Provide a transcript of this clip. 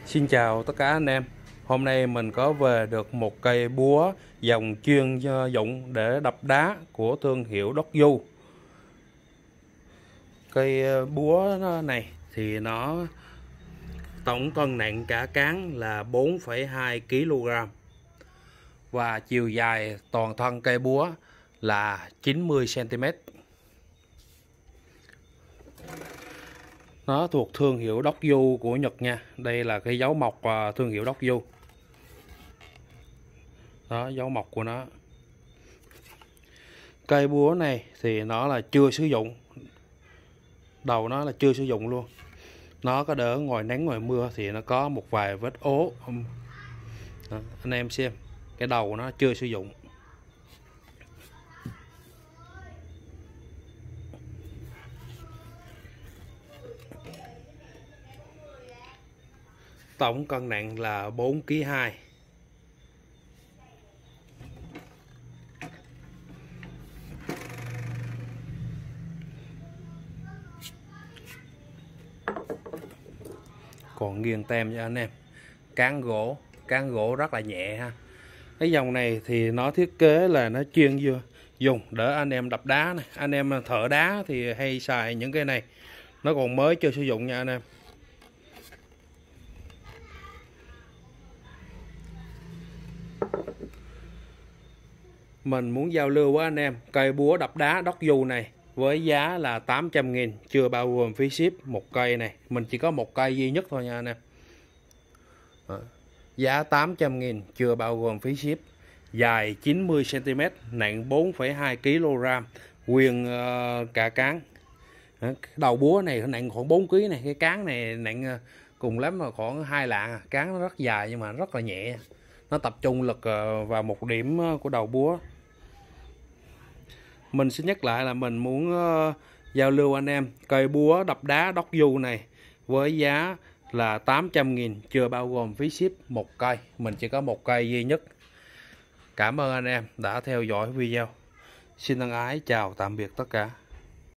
Xin chào tất cả anh em. Hôm nay mình có về được một cây búa dòng chuyên dụng để đập đá của thương hiệu Đốc Du. Cây búa này thì nó tổng cân nặng cả cán là 4,2 kg và chiều dài toàn thân cây búa là 90 cm. Nó thuộc thương hiệu Đốc Du của Nhật nha. Đây là cái dấu mộc thương hiệu Đốc Du. Đó, dấu mộc của nó. Cây búa này thì nó là chưa sử dụng. Đầu nó là chưa sử dụng luôn. Nó có đỡ ngoài nắng ngoài mưa thì nó có một vài vết ố. Đó, anh em xem, cái đầu nó chưa sử dụng. Tổng cân nặng là 4,2 kg. Còn nghiêng tem cho anh em. Cán gỗ rất là nhẹ ha. Cái dòng này thì nó thiết kế là nó chuyên dùng để anh em đập đá này. Anh em thợ đá thì hay xài những cái này. Nó còn mới chưa sử dụng nha anh em. Mình muốn giao lưu với anh em cây búa đập đá Đốc Du này với giá là 800.000, chưa bao gồm phí ship. Một cây này mình chỉ có một cây duy nhất thôi nha anh em. Giá 800.000 chưa bao gồm phí ship. Dài 90 cm, nặng 4,2 kg, nguyên cả cán. Đầu búa này nặng khoảng 4 kg này, cái cán này nặng cùng lắm là khoảng 2 lạng. Cán nó rất dài nhưng mà rất là nhẹ. Nó tập trung lực vào một điểm của đầu búa. Mình xin nhắc lại là mình muốn giao lưu anh em cây búa đập đá Đốc Du này với giá là 800.000, chưa bao gồm phí ship. Một cây, mình chỉ có một cây duy nhất. Cảm ơn anh em đã theo dõi video. Xin thân ái chào tạm biệt tất cả.